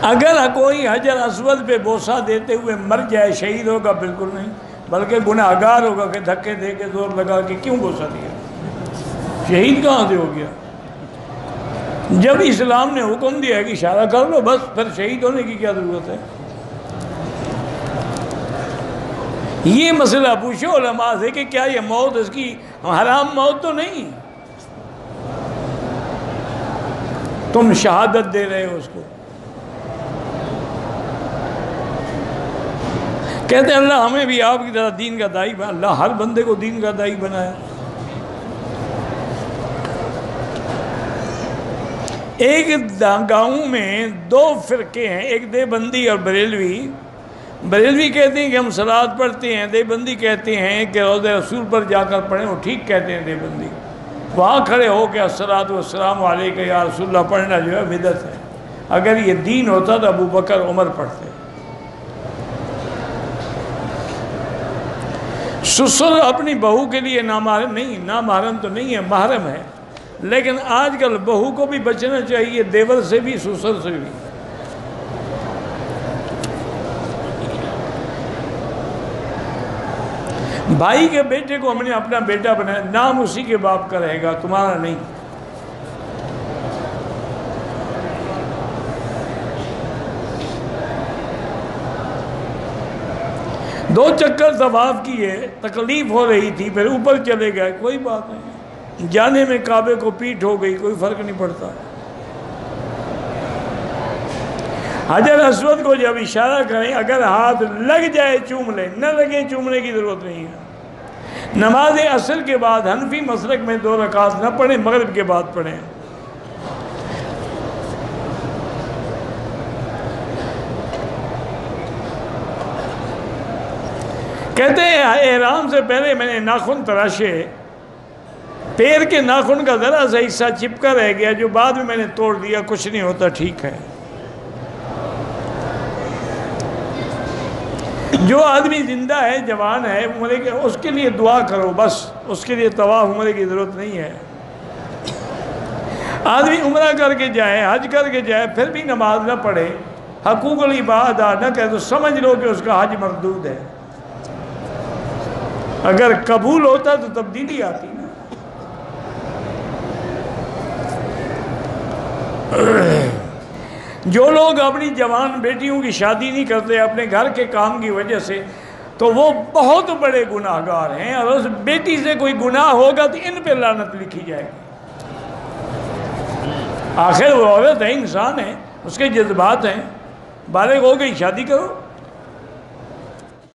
اگر کوئی حجر اسود پہ بوسہ دیتے ہوئے مر جائے شہید ہوگا؟ بالکل نہیں، بلکہ گناہگار ہوگا کہ دھکے دے کے زور لگا کے کیوں بوسہ دیا، شہید کہاں سے ہو گیا؟ جب اسلام نے حکم دیا ہے کہ اشارہ کر لو بس، پھر شہید ہونے کی کیا ضرورت ہے؟ یہ مسئلہ پوچھو علماء سے کہ کیا یہ موت اس کی حرام موت تو نہیں؟ تم شہادت دے رہے ہو اس کو۔ کہتے ہیں اللہ ہمیں بھی آپ کی طرح دین کا داعی بنا۔ اللہ ہر بندے کو دین کا داعی بنایا۔ ایک گاؤں میں دو فرقے ہیں، ایک دیوبندی اور بریلوی۔ بریلوی کہتے ہیں کہ ہم صلوات پڑھتے ہیں، دیوبندی کہتے ہیں کہ روضہ رسول پر جا کر پڑھیں، وہ ٹھیک کہتے ہیں دیوبندی۔ وہاں کھڑے ہو کے الصلاۃ والسلام علیک یا رسول اللہ پڑھنا جو ہے بدعت ہے۔ اگر یہ دین ہوتا تو ابو بکر عمر پڑھتے۔ سسر اپنی بہو کے لیے نامحرم نہیں، نامحرم تو نہیں ہے، محرم ہے، لیکن آج کل بہو کو بھی بچنا چاہیے دیور سے بھی، سسر سے بھی۔ بھائی کے بیٹے کو ہم نے اپنا بیٹا بنایا، نام اسی کے باپ کا رہے گا، تمہارا نہیں۔ دو چکر طواف کیے، تکلیف ہو رہی تھی، پھر اوپر چلے گئے، کوئی بات نہیں، جانے میں کعبے کو پیٹ ہو گئی، کوئی فرق نہیں پڑتا۔ حجر اسود کو جب اشارہ کریں، اگر ہاتھ لگ جائے چوم لیں، نہ لگے چومنے کی ضرورت نہیں ہے۔ نماز عصر کے بعد حنفی مسلک میں 2 رکعت نہ پڑھیں، مغرب کے بعد پڑھیں۔ کہتے ہیں احرام سے پہلے میں نے ناخن تراشے، پیر کے ناخن کا ذرا سا حصہ چپکا رہ گیا جو بعد میں نے توڑ دیا، کچھ نہیں ہوتا، ٹھیک ہے۔ جو آدمی زندہ ہے، جوان ہے، عمرے کے، اس کے لیے دعا کرو بس، اس کے لیے طواف عمرے کی ضرورت نہیں ہے۔ آدمی عمرہ کر کے جائے، حج کر کے جائے، پھر بھی نماز نہ پڑھے، حقوق العباد ادا نہ کرے، تو سمجھ لو کہ اس کا حج مردود ہے۔ اگر قبول ہوتا تو تبدیلی آتی نا۔ جو لوگ اپنی جوان بیٹیوں کی شادی نہیں کرتے اپنے گھر کے کام کی وجہ سے، تو وہ بہت بڑے گناہگار ہیں، اور اس بیٹی سے کوئی گناہ ہوگا تو ان پہ لعنت لکھی جائے گی۔ آخر وہ عورت ہے، انسان ہے، اس کے جذبات ہیں، بالغ ہو گئی، شادی کرو۔